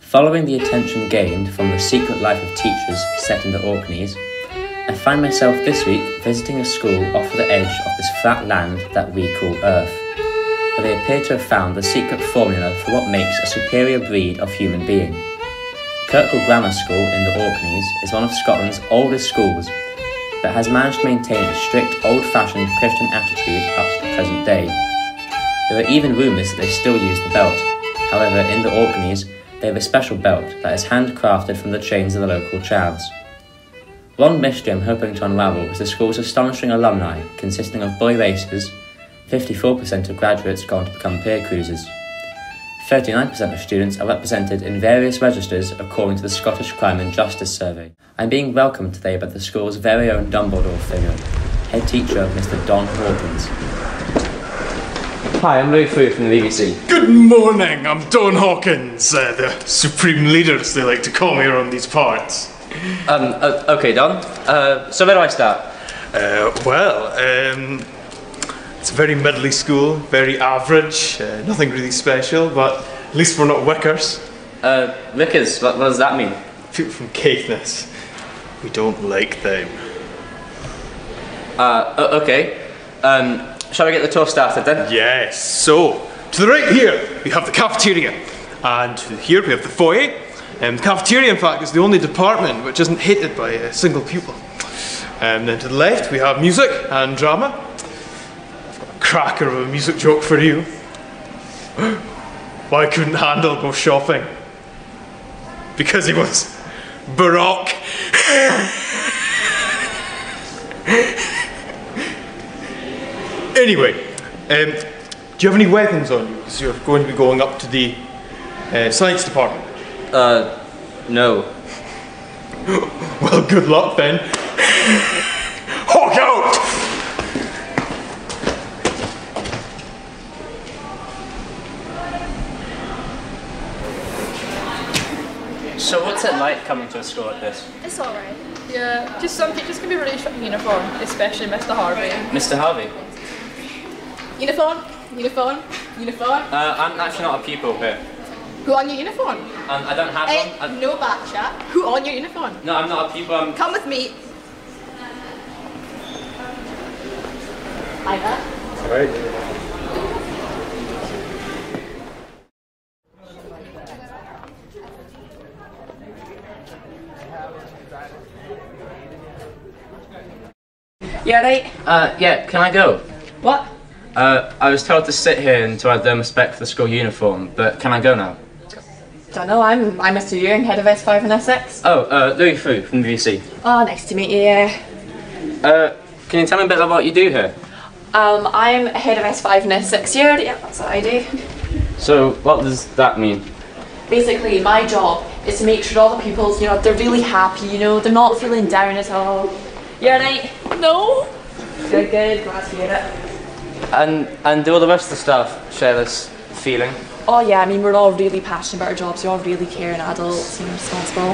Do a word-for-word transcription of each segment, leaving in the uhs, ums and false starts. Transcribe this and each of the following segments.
Following the attention gained from The Secret Life of Teachers set in the Orkneys, I find myself this week visiting a school off the edge of this flat land that we call Earth, where they appear to have found the secret formula for what makes a superior breed of human being. Kirkwall Grammar School in the Orkneys is one of Scotland's oldest schools, but has managed to maintain a strict, old-fashioned Christian attitude up to the present day. There are even rumours that they still use the belt. However, in the Orkneys, they have a special belt that is handcrafted from the chains of the local chavs. One mystery I'm hoping to unravel is the school's astonishing alumni, consisting of boy racers, fifty-four percent of graduates gone to become peer cruisers. thirty-nine percent of students are represented in various registers according to the Scottish Crime and Justice Survey. I'm being welcomed today by the school's very own Dumbledore figure, head teacher Mister Don Hawkins. Hi, I'm Louis Fu from the B B C. Good morning, I'm Don Hawkins, uh, the supreme leader as they like to call me around these parts. Um, uh, okay, Don. Uh, so where do I start? Uh, well, um, it's a very middly school, very average, uh, nothing really special, but at least we're not Wickers. Uh, Wickers, what, what does that mean? People from Caithness, we don't like them. Uh, okay. Um, shall we get the tour started then? Yes, so, to the right here, we have the cafeteria, and to here we have the foyer. Um, the cafeteria, in fact, is the only department which isn't hated by a single pupil. And then to the left, we have music and drama. I've got a cracker of a music joke for you. Why couldn't Handel go shopping? Because he was Baroque. Anyway, um, do you have any weapons on you? Because you're going to be going up to the uh, science department. Uh, no. Well, good luck then. Hawk out! So what's it like coming to a school like this? It's alright. Yeah, just some teachers can be really short in uniform, especially Mister Harvey. Mister Harvey? Uniform, uniform, uniform. Uh, I'm actually not a pupil here. Who on your uniform? Um, I don't have Hey, one. I, no back chat. Who on your uniform? no, I'm not a pupil. I'm... Come with me. Hi there. Alright. Yeah, right. Uh, yeah, can I go? What? Uh, I was told to sit here until I had done respect for the school uniform, but can I go now? Don't know, I'm, I'm Mister Ewing, head of S five and S six. Oh, uh, Louis Fu from the B B C. Oh, nice to meet you, yeah. Uh, can you tell me a bit about what you do here? Um, I'm head of S five and S six here, yeah, that's what I do. So, what does that mean? Basically, my job is to make sure all the pupils, you know, they're really happy, you know, they're not feeling down at all. You alright? No? Good, good, glad to hear it. And and do all the rest of the staff share this feeling? Oh yeah, I mean, we're all really passionate about our jobs, we're all really caring adults and responsible.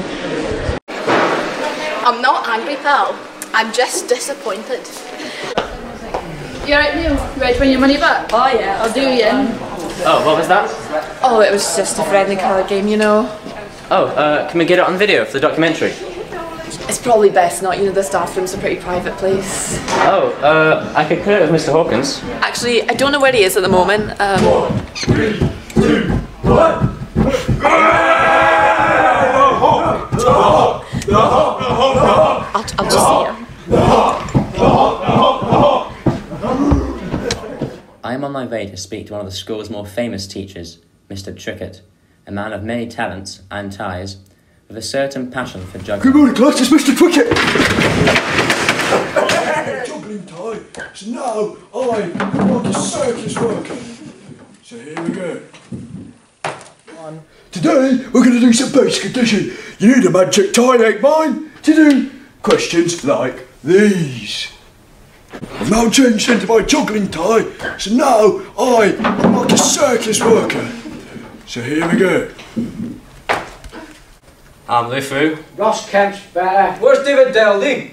I'm not angry, pal. I'm just disappointed. You alright, Neil? Ready to win your money back? Oh yeah, I'll do you in. Oh, what was that? Oh, it was just a friendly card game, you know. Oh, uh, can we get it on video for the documentary? It's probably best not, you know, the staff room's a pretty private place. Oh, uh, I could put it with Mister Hawkins. Actually, I don't know where he is at the moment. Um, One, three, two, one. I'll, I'll just see him. I am on my way to speak to one of the school's more famous teachers, Mister Trickett, a man of many talents and ties, with a certain passion for juggling. Good morning, class, it's Mister Trickett! Juggling tie, so now I'm like a circus worker. So here we go. One. Today we're going to do some basic addition. You need a magic tie like mine to do questions like these. I've now changed into my juggling tie, so now I am like a circus worker. So here we go. I'm Louis Fu. Ross Kemp's better. Where's David Dowling?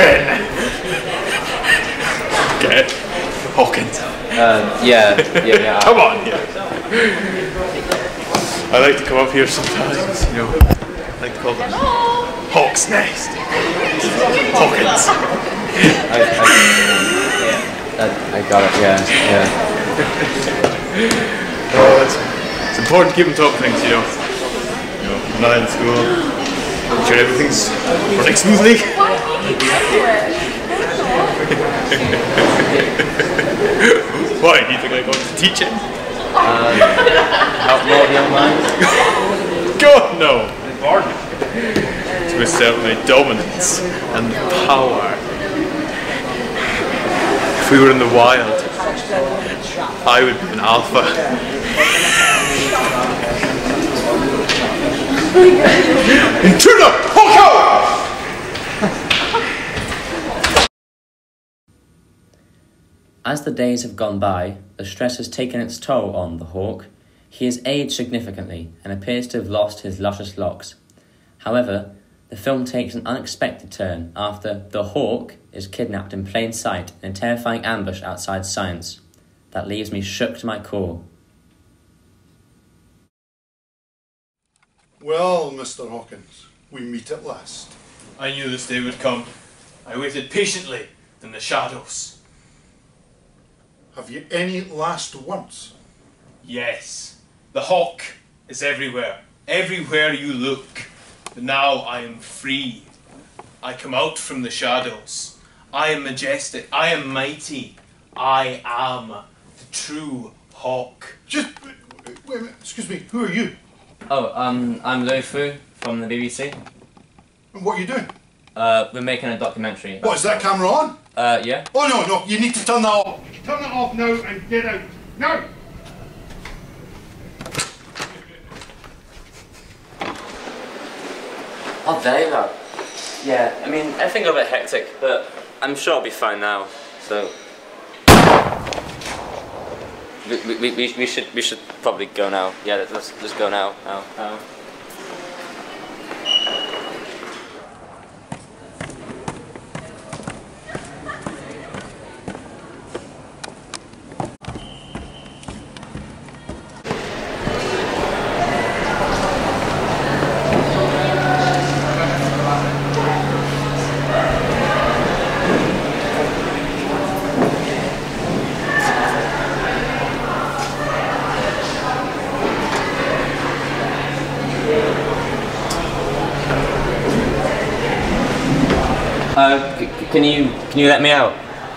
ten. Get it? Hawkins. Uh, yeah, yeah, yeah. Come on, yeah. I like to come up here sometimes, you know. I like to call them Hawk's Nest. Hawkins. I, I, I, I got it, yeah, yeah. Oh, it's, it's important to keep on top of things, you know. You know, keep an eye on school, make sure everything's running smoothly. Why, do you think I got into teaching? Um, outlaw the young mind? God, no! To assert my dominance and power. If we were in the wild, I would be an alpha. Intruder! Hawk out! As the days have gone by, the stress has taken its toll on the hawk. He has aged significantly and appears to have lost his luscious locks. However, the film takes an unexpected turn after the hawk is kidnapped in plain sight in a terrifying ambush outside Science that leaves me shook to my core. Well, Mister Hawkins, we meet at last. I knew this day would come. I waited patiently in the shadows. Have you any last words? Yes, the hawk is everywhere. Everywhere you look. But now I am free. I come out from the shadows. I am majestic. I am mighty. I am the true hawk. Just, wait, wait a minute, excuse me, who are you? Oh, um, I'm Lou Fu from the B B C. And what are you doing? Uh, we're making a documentary. What, is that camera on? Uh, yeah? Oh no, no, you need to turn that off. Turn it off now and get out. Now! Oh, there you go. Yeah, I mean, everything's a bit hectic, but I'm sure I'll be fine now, so... We, we, we, we should we should probably go now. Yeah, let's, let's go now. Now, now. Uh, c can you can you let me out?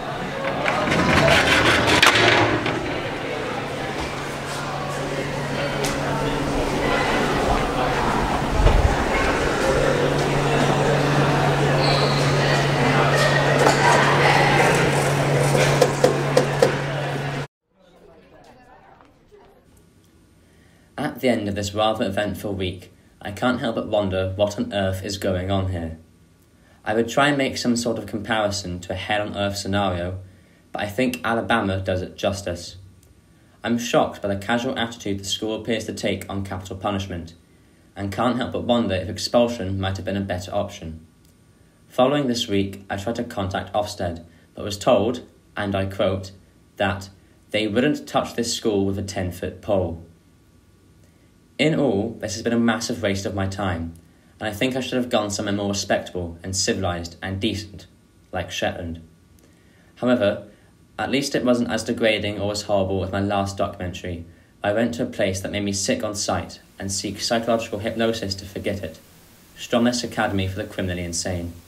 At the end of this rather eventful week, I can't help but wonder what on earth is going on here. I would try and make some sort of comparison to a hell-on-earth scenario, but I think Alabama does it justice. I'm shocked by the casual attitude the school appears to take on capital punishment, and can't help but wonder if expulsion might have been a better option. Following this week, I tried to contact Ofsted, but was told, and I quote, that they wouldn't touch this school with a ten-foot pole. In all, this has been a massive waste of my time, and I think I should have gone somewhere more respectable and civilised and decent, like Shetland. However, at least it wasn't as degrading or as horrible as my last documentary. I went to a place that made me sick on sight and seek psychological hypnosis to forget it. Stromness Academy for the Criminally Insane.